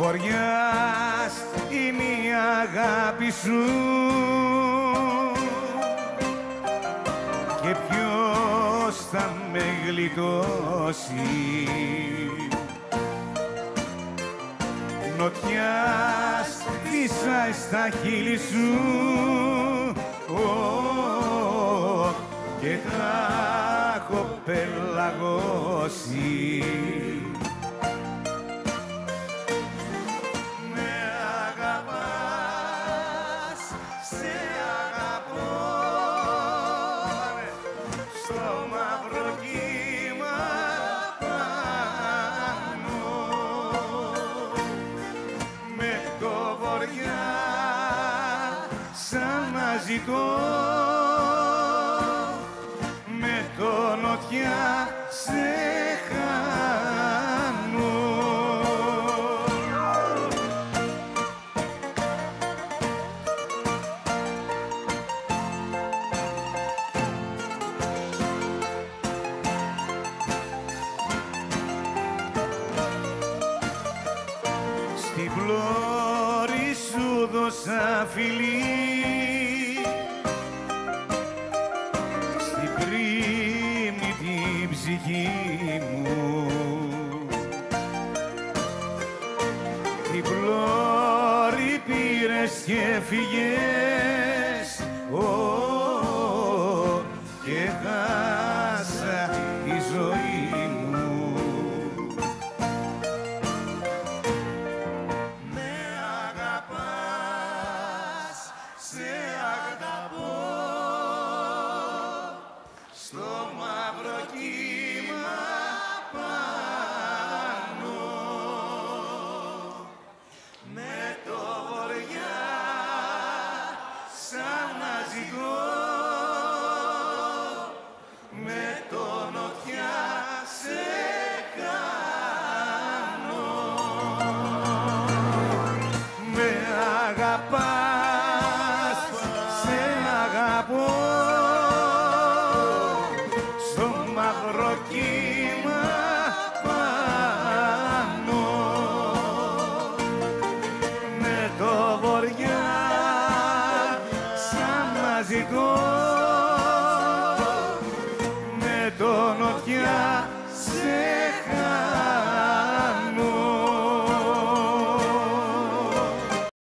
βοριάς είναι η αγάπη σου και ποιος θα με γλιτώσει. Νοτιάς φύσαει στα χείλη σου και θα έχω πελαγώσει. Με αγαπάς, σε αγαπώ, στο μαύρο κύμα πάνω, με το βοριά σαν να ζητώ, με το νοτιά σε χάνω. Στην πλώρη σου δώσα φιλί, στην πρίμη την ψυχή μου, την πλώρη πήρες και φύγες, και